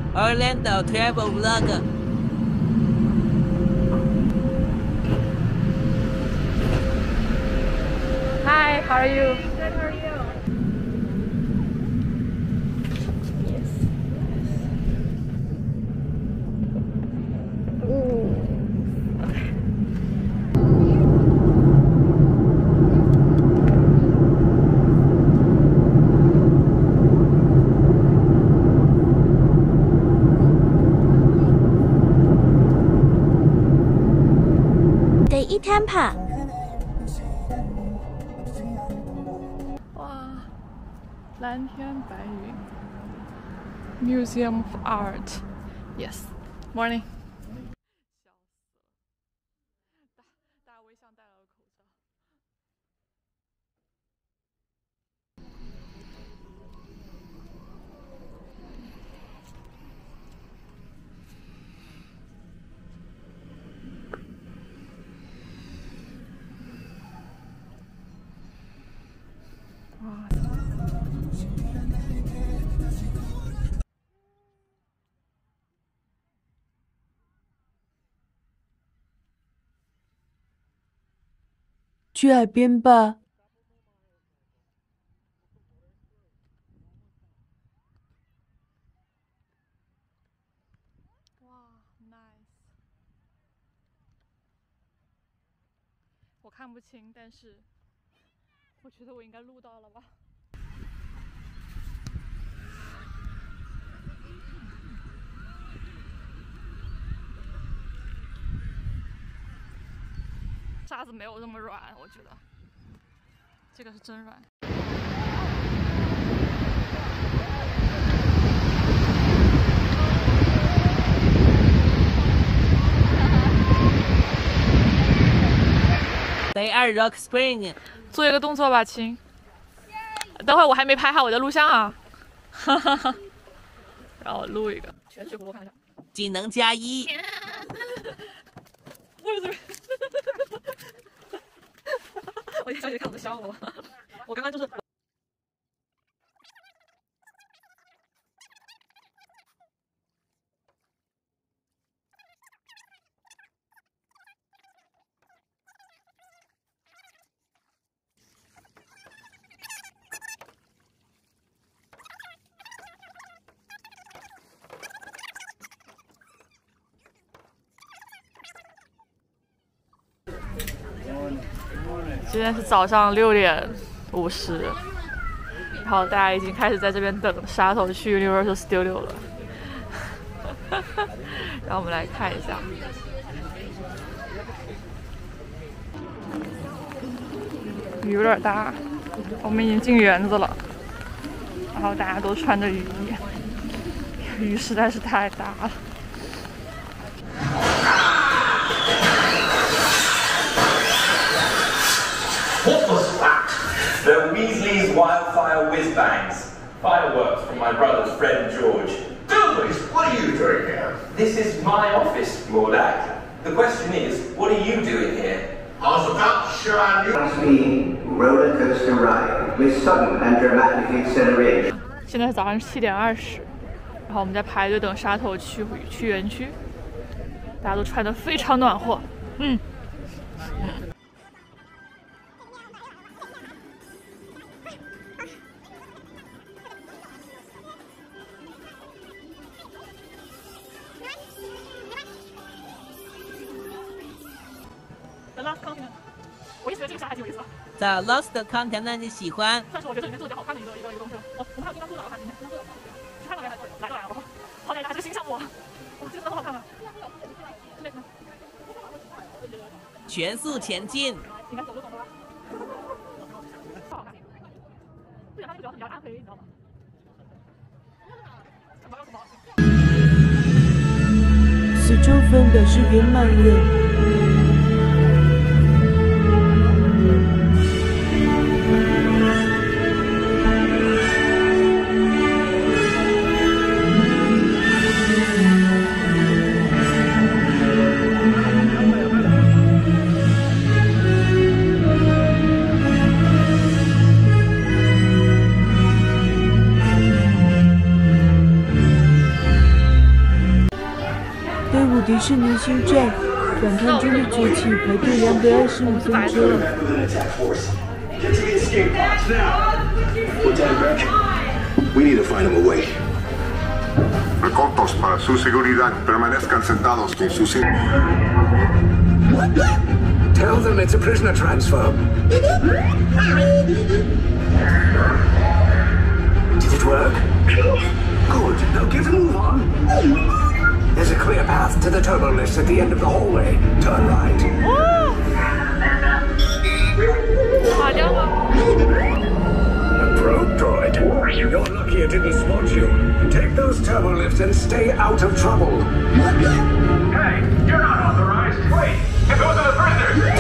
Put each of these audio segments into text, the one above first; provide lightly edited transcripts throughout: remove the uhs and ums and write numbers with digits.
Orlando Travel Vlog。 Hi, how are you? Good, how are you? Yes. Ooh. Okay. 第一摊爬。 哇，蓝天白云。Museum of Art. Yes. Morning. 大卫像戴了口罩。哇！ 去海边吧。 哇 ，nice！ 我看不清，但是我觉得我应该录到了吧。沙子没有那么软，我觉得这个是真软。 Day 2 Rock Spring。 做一个动作吧，亲。等会儿我还没拍好，我在录像啊。哈哈哈。让我录一个，全学葫芦看一下。 技能加1。 我小姐看我在笑我，我刚刚就是。今天是早上6点50，然后大家已经开始在这边等沙头去 Universal Studio 了。然后我们来看一下，雨有点大，我们已经进园子了，然后大家都穿着雨衣，雨实在是太大了。 What was that? The Weasley's Wildfire Whiz-Bangs. Fireworks from my brothers Fred and George. Dumbleys, what are you doing here? This is my office, Mordak. The question is, what are you doing here? I was about to show you. High-speed roller coaster ride with sudden and dramatic acceleration. 现在早上7点20，然后我们在排队等沙头去园区，大家都穿得非常暖和，The Last Continent， 我一直觉得这个沙还挺有意思的。 The Lost Continent 你喜欢？ 算是我觉得里面做的比较好看的一个东西了。我们还有金刚座的，我看今天金刚座的，去看到没？来了，好歹还是个新项目，这个真的好看啊！ 全速前进。 应该走路懂的吧？好看。这两它比较暗黑，你知道吗？ 此处分表示圆满了。 迪士尼星战反抗军的崛起排队225分钟。 We need to find him a way. Recortos para su seguridad. Permanezcan sentados con sus... Tell them it's a prisoner transfer. Did it work? Good. Now get a move on. There's a clear path to the turbo lifts at the end of the hallway. Turn right. 好掉了。 Probe droid. You're lucky it didn't spot you. Take those turbo lifts and stay out of trouble. Hey, you're not authorized. Wait, if those are the prisoners.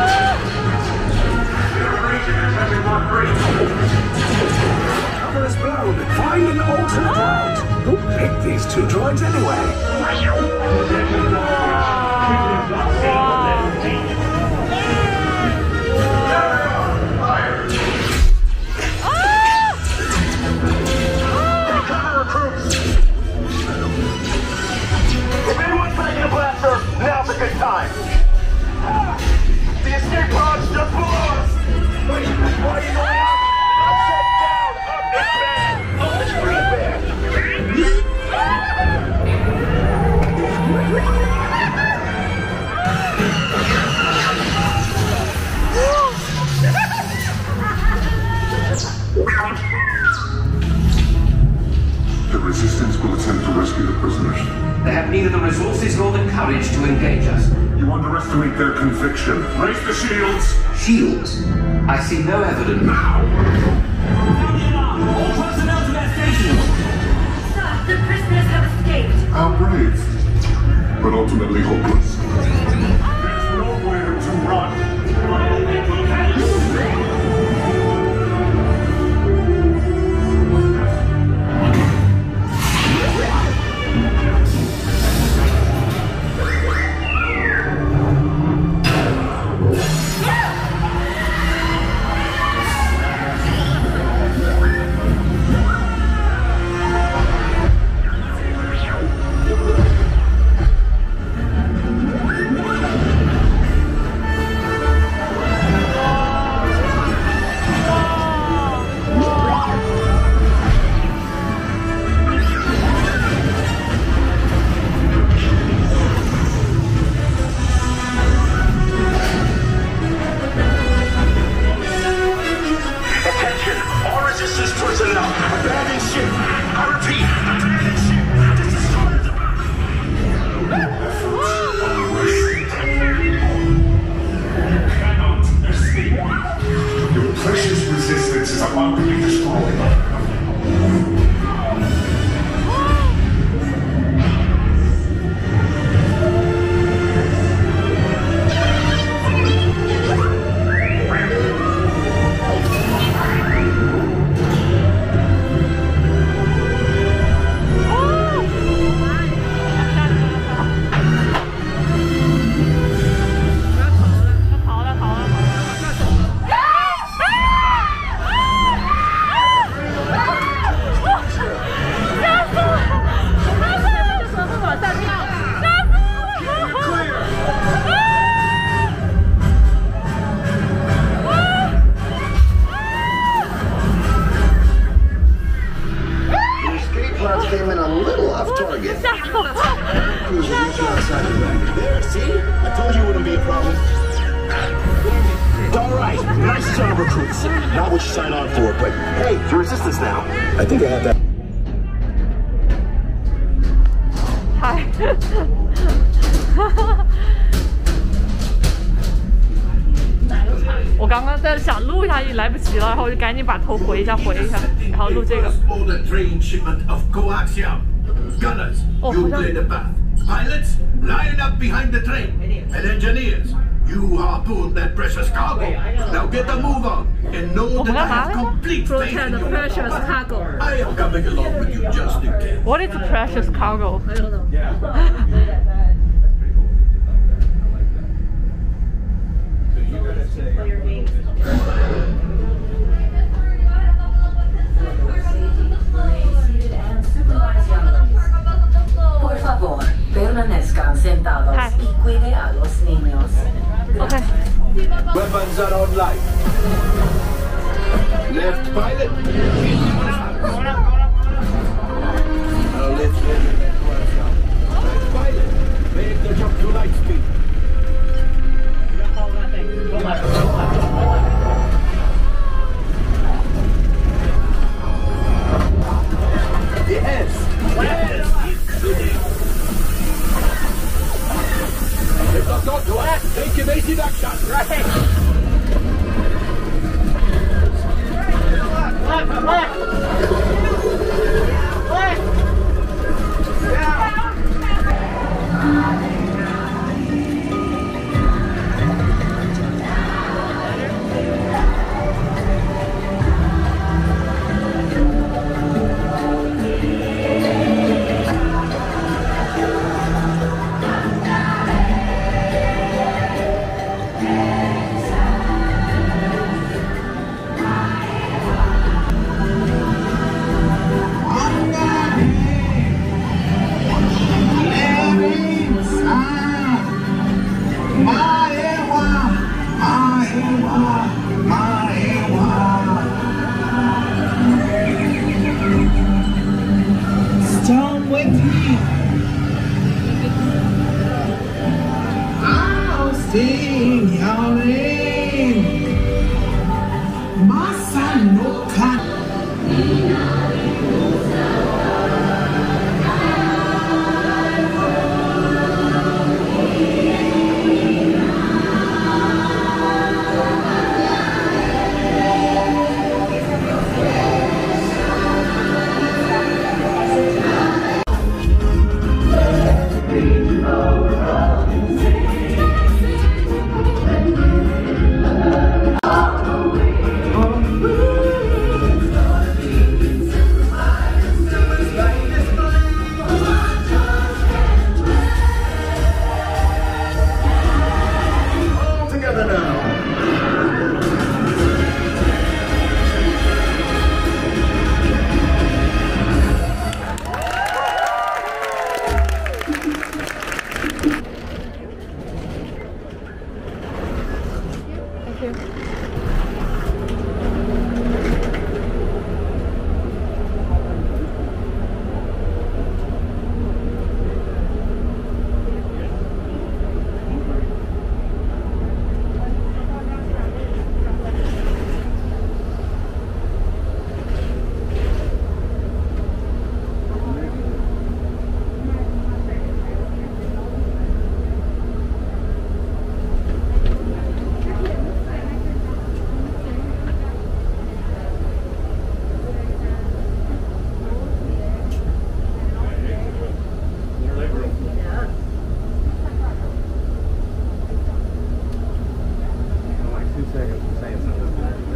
Cover is blown. Find an alternate route. Who picked these two droids anyway? Now's a good time. The escape pod's just below us. Wait, why are you going up? Upside down, up and back. Oh, it's pretty bad. The resistance will attempt to rescue the prisoners. They have neither the resources nor the courage to engage us. You underestimate their conviction. Raise the shields! Shields? I see no evidence. Now! All personnel to their stations! Sir, the prisoners have escaped. How brave, but ultimately hopeless. There's nowhere to run. 我刚刚在想录一下，也来不及了，然后我就赶紧把头回一下，然后录这个。哦，好像。 Pilots, line up behind the train. And engineers, you harpooned that precious cargo. Now get a move on. And know that I have complete faith in you. Precious cargo. I am coming along with you just in case. What is precious cargo? I don't know. Por favor, permanezcan sentados y cuide a los niños. OK。 Weapons are online. Left pilot. Now let's get the network out. Right pilot. Make the jump to light speed. Yes. Yes. If I've got to act, take evasive action. Right. Storm with me. I'll sing your name. Masa no kan. Like 2 seconds of saying something.